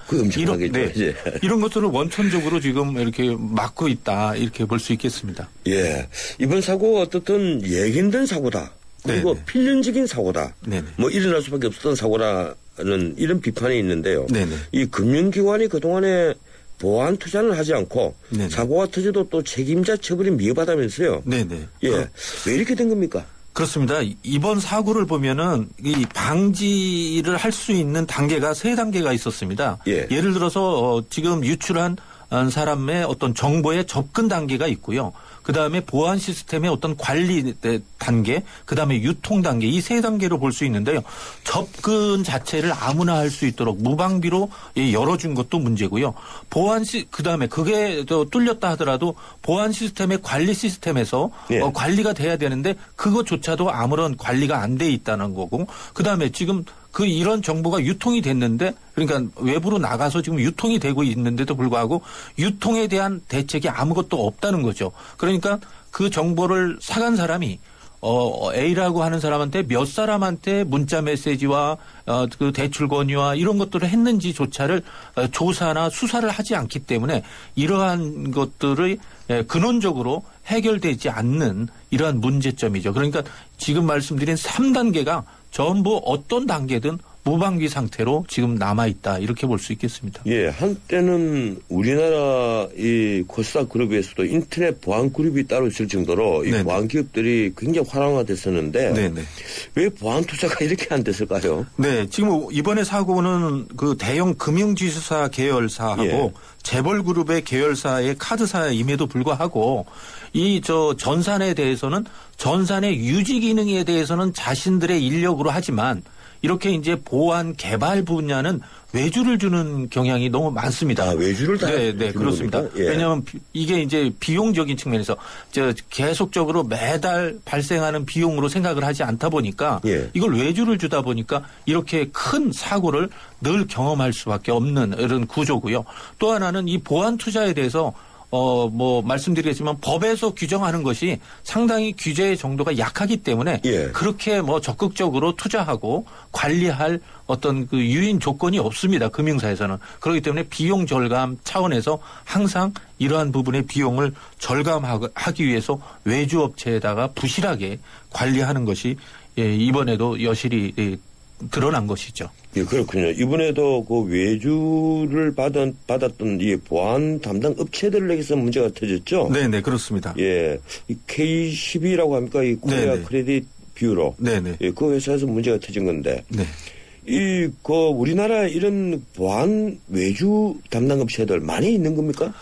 이런 것들을 원천적으로 지금 이렇게 막고 있다 이렇게 볼 수 있겠습니다. 예, 이번 사고가 어떻든 예견된 사고다. 그리고 네네. 필연적인 사고다. 네네. 뭐 일어날 수밖에 없었던 사고라는 이런 비판이 있는데요. 네네. 이 금융기관이 그동안에 보안 투자는 하지 않고 네네. 사고가 터져도 또 책임자 처벌이 미흡하다면서요. 네네. 예, 왜 이렇게 된 겁니까? 그렇습니다. 이번 사고를 보면은 이 방지를 할 수 있는 단계가 3단계가 있었습니다. 예. 예를 들어서 지금 유출한 사람의 어떤 정보의 접근 단계가 있고요. 그다음에 보안 시스템의 어떤 관리 단계, 그다음에 유통 단계 이 3단계로 볼 수 있는데요. 접근 자체를 아무나 할 수 있도록 무방비로 열어준 것도 문제고요. 그다음에 그게 뚫렸다 하더라도 보안 시스템의 관리 시스템에서 예. 관리가 돼야 되는데 그것조차도 아무런 관리가 안 돼 있다는 거고. 그다음에 지금 이런 정보가 유통이 됐는데 그러니까 외부로 나가서 지금 유통이 되고 있는데도 불구하고 유통에 대한 대책이 아무것도 없다는 거죠. 그러니까 그 정보를 사간 사람이 A라고 하는 사람한테 몇 사람한테 문자 메시지와 그 대출 권유와 이런 것들을 했는지조차를 조사나 수사를 하지 않기 때문에 이러한 것들의 근원적으로 해결되지 않는 이러한 문제점이죠. 그러니까 지금 말씀드린 3단계가 전부 어떤 단계든 무방비 상태로 지금 남아있다 이렇게 볼 수 있겠습니다. 예, 한때는 우리나라 이 코스닥 그룹에서도 인터넷 보안 그룹이 따로 있을 정도로 이 보안 기업들이 굉장히 활성화됐었는데 네네. 왜 보안 투자가 이렇게 안 됐을까요? 네, 지금 이번에 사고는 그 대형 금융지주사 계열사하고 재벌그룹의 계열사의 카드사임에도 불구하고 전산에 대해서는 전산의 유지 기능에 대해서는 자신들의 인력으로 하지만 이렇게 이제 보안 개발 분야는 외주를 주는 경향이 너무 많습니다. 외주를 다 네, 그렇습니다. 예. 왜냐하면 이게 이제 비용적인 측면에서 계속적으로 매달 발생하는 비용으로 생각을 하지 않다 보니까 이걸 외주를 주다 보니까 이렇게 큰 사고를 늘 경험할 수밖에 없는 이런 구조고요. 또 하나는 이 보안 투자에 대해서 말씀드리겠지만 법에서 규정하는 것이 상당히 규제의 정도가 약하기 때문에 그렇게 적극적으로 투자하고 관리할 어떤 그 유인 조건이 없습니다. 금융사에서는. 그렇기 때문에 비용 절감 차원에서 항상 이러한 부분의 비용을 절감하기 위해서 외주업체에다가 부실하게 관리하는 것이 이번에도 여실히 드러난 것이죠. 예, 그렇군요. 이번에도 그 외주를 받았던 이 보안 담당 업체들에게서 문제가 터졌죠? 네네, 그렇습니다. 예. 이 K12라고 합니까? 이 코리아 크레딧 뷰로. 네네. 예, 그 회사에서 문제가 터진 건데. 네. 우리나라 이런 보안 외주 담당 업체들 많이 있는 겁니까?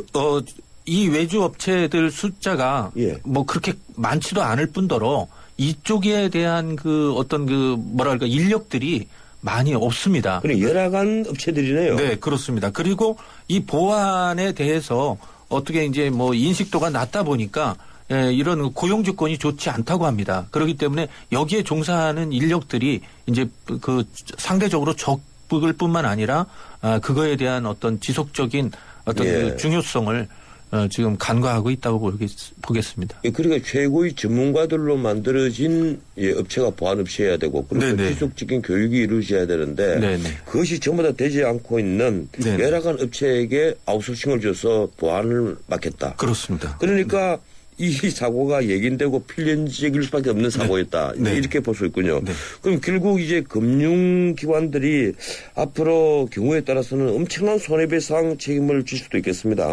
이 외주 업체들 숫자가 그렇게 많지도 않을 뿐더러 이쪽에 대한 인력들이 많이 없습니다. 그래, 열악한 업체들이네요. 네, 그렇습니다. 그리고 이 보안에 대해서 어떻게 이제 인식도가 낮다 보니까 이런 고용 조건이 좋지 않다고 합니다. 그렇기 때문에 여기에 종사하는 인력들이 이제 그 상대적으로 적을 뿐만 아니라 그거에 대한 어떤 지속적인 어떤 그 중요성을 지금 간과하고 있다고 보겠습니다. 그러니까 최고의 전문가들로 만들어진 업체가 보안업체여야 되고 그리고 지속적인 교육이 이루어져야 되는데 그것이 전부 다 되지 않고 있는 열악한 업체에게 아웃소싱을 줘서 보안을 맡겼다. 그렇습니다. 그러니까 이 사고가 예견되고 필연적일 수밖에 없는 사고였다. 이렇게 볼 수 있군요. 그럼 결국 이제 금융기관들이 앞으로 경우에 따라서는 엄청난 손해배상 책임을 질 수도 있겠습니다.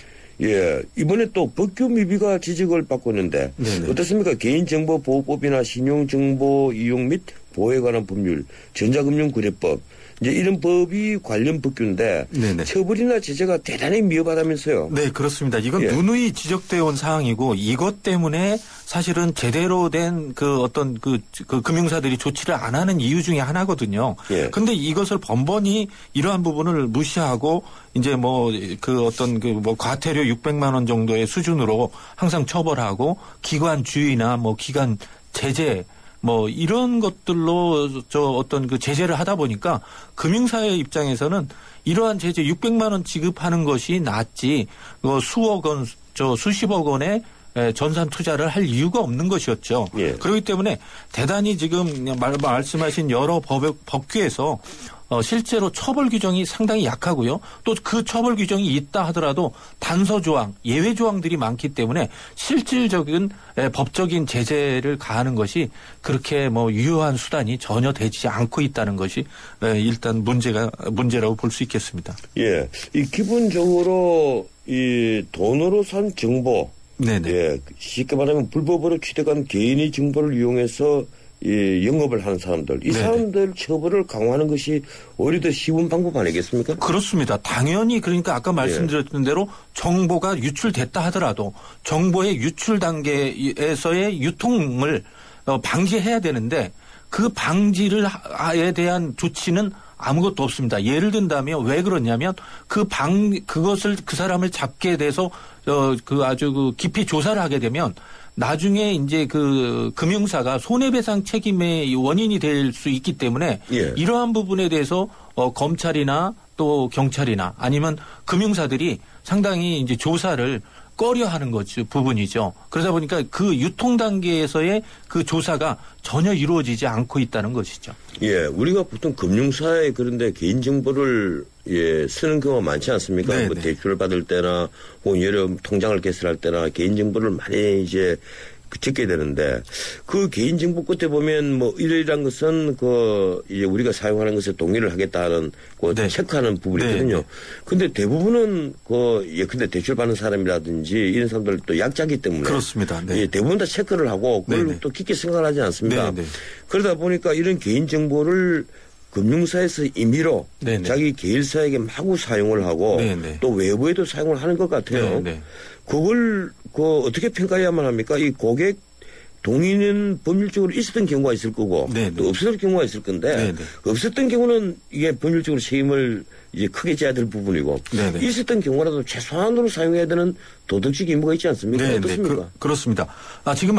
예, 이번에 또 법규 미비가 지적을 받고 있는데 어떻습니까? 개인정보보호법이나 신용정보 이용 및 보호에 관한 법률, 전자금융거래법 이제 이런 법이 관련 법규인데 처벌이나 제재가 대단히 미흡하다면서요. 네, 그렇습니다. 이건 누누이 지적되어 온 사항이고 이것 때문에 사실은 제대로 된 그 어떤 그 금융사들이 조치를 안 하는 이유 중에 하나거든요. 그런데 이것을 번번이 이러한 부분을 무시하고 이제 뭐 그 어떤 그 뭐 과태료 600만 원 정도의 수준으로 항상 처벌하고 기관 주의나 뭐 기관 제재 뭐 이런 것들로 어떤 그 제재를 하다 보니까 금융사의 입장에서는 이러한 제재 600만 원 지급하는 것이 낫지 수억 원, 수십억 원의 전산 투자를 할 이유가 없는 것이었죠. 그렇기 때문에 대단히 지금 말씀하신 여러 법규에서 실제로 처벌 규정이 상당히 약하고요. 또 그 처벌 규정이 있다 하더라도 단서 조항, 예외 조항들이 많기 때문에 실질적인 법적인 제재를 가하는 것이 그렇게 뭐 유효한 수단이 전혀 되지 않고 있다는 것이 일단 문제라고 볼 수 있겠습니다. 예, 이 기본적으로 이 돈으로 산 정보, 쉽게 말하면 불법으로 취득한 개인의 정보를 이용해서 영업을 하는 사람들, 이 사람들 처벌을 강화하는 것이 오히려 더 쉬운 방법 아니겠습니까? 그렇습니다. 당연히 그러니까 아까 말씀드렸던 대로 정보가 유출됐다 하더라도 정보의 유출 단계에서의 유통을 방지해야 되는데 그 방지를에 대한 조치는 아무것도 없습니다. 예를 든다면 왜 그러냐면 그것을 그 사람을 잡게 돼서 아주 깊이 조사를 하게 되면 나중에 이제 그 금융사가 손해배상 책임의 원인이 될 수 있기 때문에 이러한 부분에 대해서 검찰이나 또 경찰이나 아니면 금융사들이 상당히 이제 조사를 꺼려하는 부분이죠. 그러다 보니까 그 유통 단계에서의 그 조사가 전혀 이루어지지 않고 있다는 것이죠. 예, 우리가 보통 금융사에 그런데 개인정보를 쓰는 경우가 많지 않습니까? 뭐 대출을 받을 때나 혹은 여러 통장을 개설할 때나 개인정보를 많이 이제 적게 되는데 그 개인정보 끝에 보면 뭐 이러이러한 것은 이제 우리가 사용하는 것에 동의를 하겠다는 체크하는 부분이거든요. 근데 대부분은 예컨대 대출 받는 사람이라든지 이런 사람들 또 약자기 때문에 그렇습니다. 대부분 다 체크를 하고 그걸 또 깊게 생각을 하지 않습니다. 그러다 보니까 이런 개인정보를 금융사에서 임의로 자기 계열사에게 마구 사용을 하고 또 외부에도 사용을 하는 것 같아요. 그걸 어떻게 평가해야만 합니까? 이 고객 동의는 법률적으로 있었던 경우가 있을 거고 또 없었던 경우가 있을 건데 없었던 경우는 이게 법률적으로 책임을 이제 크게 져야 될 부분이고 있었던 경우라도 최소한으로 사용해야 되는 도덕적 의무가 있지 않습니까? 어떻습니까? 그렇습니다. 지금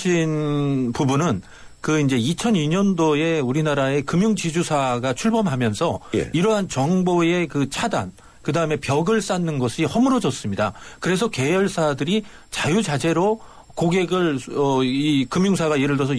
말씀하신 부분은 이제 2002년도에 우리나라의 금융지주사가 출범하면서 이러한 정보의 차단, 그 다음에 벽을 쌓는 것이 허물어졌습니다. 그래서 계열사들이 자유자재로 고객을 이 금융사가 예를 들어서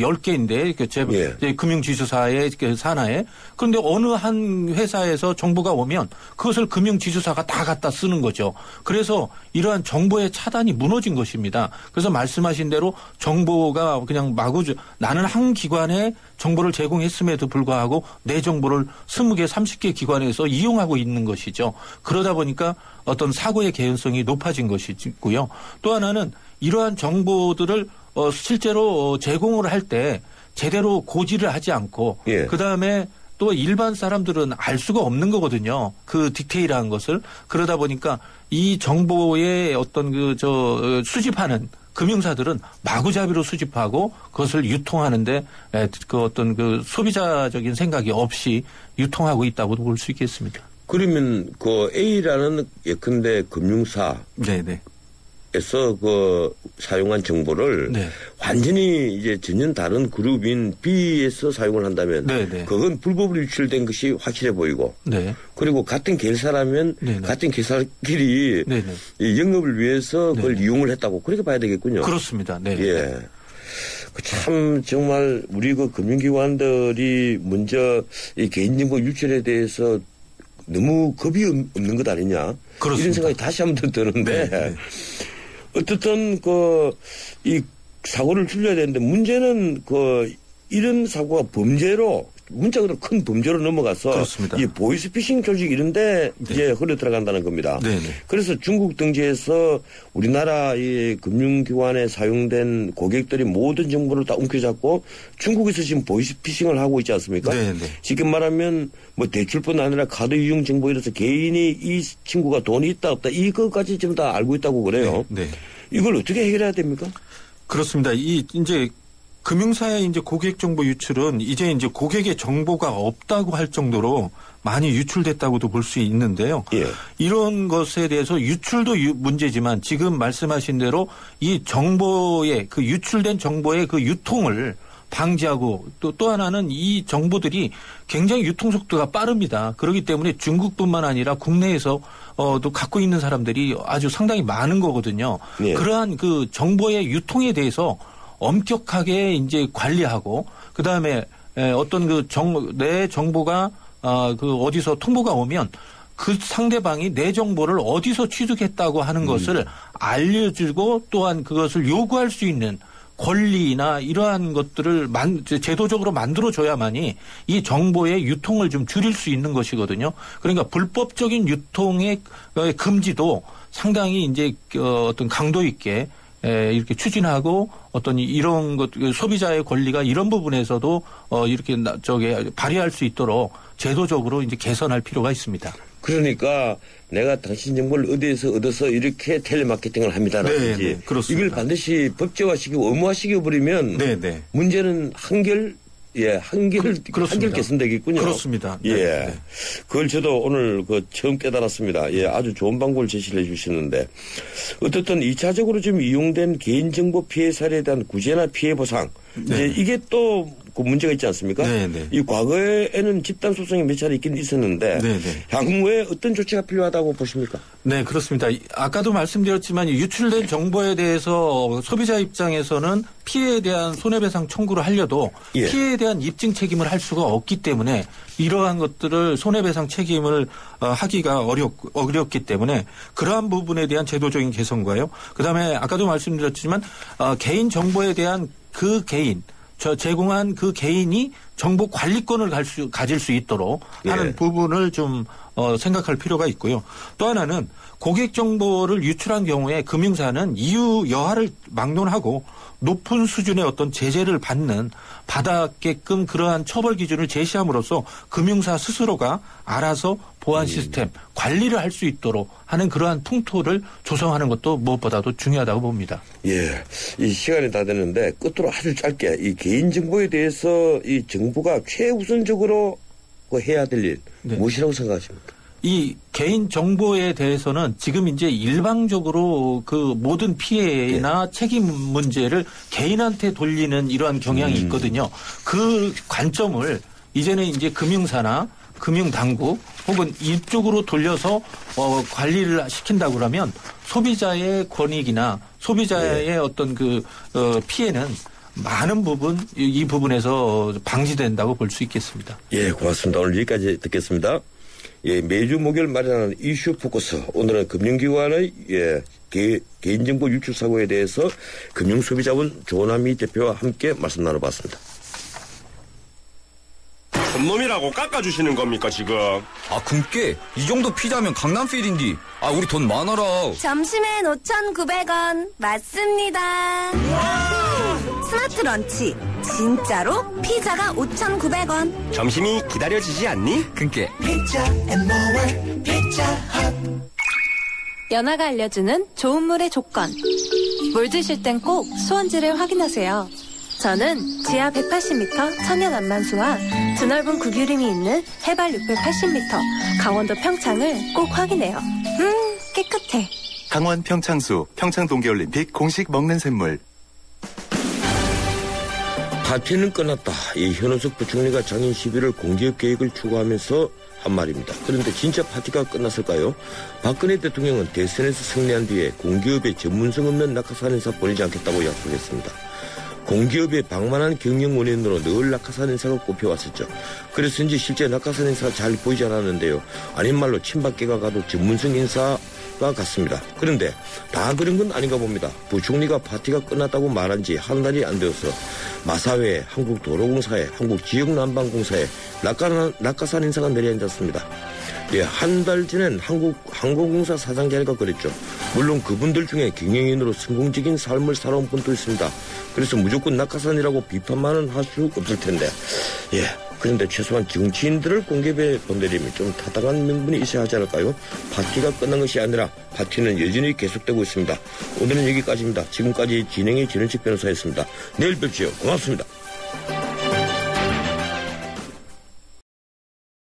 10개인데 금융지주사의 산하에 그런데 어느 한 회사에서 정보가 오면 그것을 금융지주사가 다 갖다 쓰는 거죠. 그래서 이러한 정보의 차단이 무너진 것입니다. 그래서 말씀하신 대로 정보가 그냥 마구 나는 한 기관에 정보를 제공했음에도 불구하고 내 정보를 20개, 30개 기관에서 이용하고 있는 것이죠. 그러다 보니까 어떤 사고의 개연성이 높아진 것이고요. 또 하나는 이러한 정보들을 실제로 제공을 할 때 제대로 고지를 하지 않고 그다음에 또 일반 사람들은 알 수가 없는 거거든요. 그 디테일한 것을. 그러다 보니까 이 정보의 어떤 수집하는 금융사들은 마구잡이로 수집하고 그것을 유통하는데 어떤 소비자적인 생각이 없이 유통하고 있다고 볼 수 있겠습니다. 그러면 A라는 예컨대 금융사 중국에서 그 사용한 정보를 네. 완전히 이제 전혀 다른 그룹인 B에서 사용을 한다면 네, 네. 그건 불법으로 유출된 것이 확실해 보이고 네. 그리고 같은 계사라면 네, 네. 같은 계사끼리 네, 네. 이 영업을 위해서 그걸 네, 네. 이용을 했다고 그렇게 봐야 되겠군요. 그렇습니다. 네. 예. 참 정말 우리 그 금융기관들이 먼저 이 개인정보 유출에 대해서 너무 겁이 없는 것 아니냐. 그렇습니다. 이런 생각이 다시 한번 드는데 네, 네. 어떻든 이 사고를 줄여야 되는데 문제는 이런 사고가 범죄로 문자 그대로 큰 범죄로 넘어가서 그렇습니다. 이 보이스피싱 조직 이런데 네. 이제 흘러 들어간다는 겁니다. 네, 네. 그래서 중국 등지에서 우리나라 이 금융기관에 사용된 고객들이 모든 정보를 다 움켜잡고 중국에서 지금 보이스피싱을 하고 있지 않습니까? 네, 네. 지금 말하면 뭐 대출뿐 아니라 카드 이용 정보 이래서 개인이 이 친구가 돈이 있다 없다 이것까지 지금 다 알고 있다고 그래요. 네, 네. 이걸 어떻게 해결해야 됩니까? 그렇습니다. 이제 금융사의 이제 고객 정보 유출은 이제 고객의 정보가 없다고 할 정도로 많이 유출됐다고도 볼 수 있는데요. 예. 이런 것에 대해서 유출도 문제지만 지금 말씀하신 대로 이 정보의 그 유출된 정보의 그 유통을 방지하고 또 하나는 이 정보들이 굉장히 유통 속도가 빠릅니다. 그렇기 때문에 중국뿐만 아니라 국내에서 또 갖고 있는 사람들이 아주 상당히 많은 거거든요. 예. 그러한 그 정보의 유통에 대해서 엄격하게 이제 관리하고 그다음에 어떤 내 정보가 어디서 통보가 오면 그 상대방이 내 정보를 어디서 취득했다고 하는 것을 알려주고 또한 그것을 요구할 수 있는 권리나 이러한 것들을 제도적으로 만들어줘야만이 이 정보의 유통을 좀 줄일 수 있는 것이거든요. 그러니까 불법적인 유통의 금지도 상당히 이제 어떤 강도 있게 이렇게 추진하고 어떤 이런 것 소비자의 권리가 이런 부분에서도 이렇게 발휘할 수 있도록 제도적으로 이제 개선할 필요가 있습니다. 그러니까 내가 당신 정보를 어디에서 얻어서 이렇게 텔레마케팅을 합니다라든지 네, 그렇습니다. 이걸 반드시 법제화시키고 의무화시켜 버리면 네. 문제는 한결 개선되겠군요. 그렇습니다. 예. 네. 그걸 저도 오늘 처음 깨달았습니다. 예, 아주 좋은 방법을 제시를 해 주시는데 어떻든 2차적으로 좀 이용된 개인정보 피해 사례에 대한 구제나 피해 보상 네. 이제 이게 또 그 문제가 있지 않습니까? 네. 이 과거에는 집단 소송이 몇 차례 있긴 있었는데 네. 향후에 어떤 조치가 필요하다고 보십니까? 네, 그렇습니다. 아까도 말씀드렸지만 유출된 정보에 대해서 소비자 입장에서는 피해에 대한 손해배상 청구를 하려도 예. 피해에 대한 입증 책임을 할 수가 없기 때문에 이러한 것들을 손해배상 책임을 하기가 어렵기 때문에 그러한 부분에 대한 제도적인 개선과요. 그다음에 아까도 말씀드렸지만 개인 정보에 대한 그 개인 제공한 그 개인이 정보 관리권을 가질 수 있도록 하는 예. 부분을 좀 생각할 필요가 있고요. 또 하나는 고객 정보를 유출한 경우에 금융사는 이유 여하를 막론하고 높은 수준의 어떤 제재를 받았게끔 그러한 처벌 기준을 제시함으로써 금융사 스스로가 알아서 보안 시스템 관리를 할 수 있도록 하는 그러한 풍토를 조성하는 것도 무엇보다도 중요하다고 봅니다. 예. 이 시간이 다 됐는데 끝으로 아주 짧게 이 개인정보에 대해서 이 정부가 최우선적으로 해야 될 일 무엇이라고 생각하십니까? 이 개인 정보에 대해서는 지금 이제 일방적으로 그 모든 피해나 책임 문제를 개인한테 돌리는 이러한 경향이 있거든요. 그 관점을 이제는 이제 금융사나 금융당국 혹은 이쪽으로 돌려서 관리를 시킨다고 그러면 소비자의 권익이나 소비자의 어떤 피해는 많은 부분 이 부분에서 방지된다고 볼 수 있겠습니다. 예, 고맙습니다. 오늘 여기까지 듣겠습니다. 예, 매주 목요일 마련하는 이슈 포커스. 오늘은 금융기관의 개인정보 유출 사고에 대해서 금융소비자원 조남희 대표와 함께 말씀 나눠봤습니다. 놈이라고 깎아주시는 겁니까 지금? 금께 이 정도 피자면 강남필인디. 우리 돈 많아라. 점심엔 5,900원 맞습니다. 스마트 런치 진짜로 피자가 5,900원. 점심이 기다려지지 않니? 근께 피자 앤 모어 피자 핫. 연아가 알려주는 좋은 물의 조건. 물 드실 땐 꼭 수원지를 확인하세요. 저는 지하 180m 천연 안만수와 드넓은 구규림이 있는 해발 680m 강원도 평창을 꼭 확인해요. 깨끗해. 강원 평창수 평창 동계올림픽 공식 먹는 샘물. 파티는 끝났다. 이 현우석 부총리가 작년 11월 공기업 계획을 추구하면서 한 말입니다. 그런데 진짜 파티가 끝났을까요? 박근혜 대통령은 대선에서 승리한 뒤에 공기업의 전문성 없는 낙하산 행사 보내지 않겠다고 약속했습니다. 공기업의 방만한 경영 원인으로 늘 낙하산 행사가 꼽혀왔었죠. 그래서인지 실제 낙하산 행사가 잘 보이지 않았는데요. 아닌 말로 친박계가 가도 전문성 행사가 같습니다. 그런데 다 그런 건 아닌가 봅니다. 부총리가 파티가 끝났다고 말한 지 한 달이 안 되어서 마사회에, 한국도로공사에, 한국지역난방공사에 낙하산 행사가 내려앉았습니다. 예, 한 달 전엔 항공공사 사장 자리가 그랬죠. 물론 그분들 중에 경영인으로 성공적인 삶을 살아온 분도 있습니다. 그래서 무조건 낙하산이라고 비판만은 할 수 없을 텐데, 예. 그런데 최소한 정치인들을 공개에 보내려면 좀 타당한 명분이 있어야 하지 않을까요? 파티가 끝난 것이 아니라 파티는 여전히 계속되고 있습니다. 오늘은 여기까지입니다. 지금까지 진행의 진은식 변호사였습니다. 내일 뵙지요. 고맙습니다.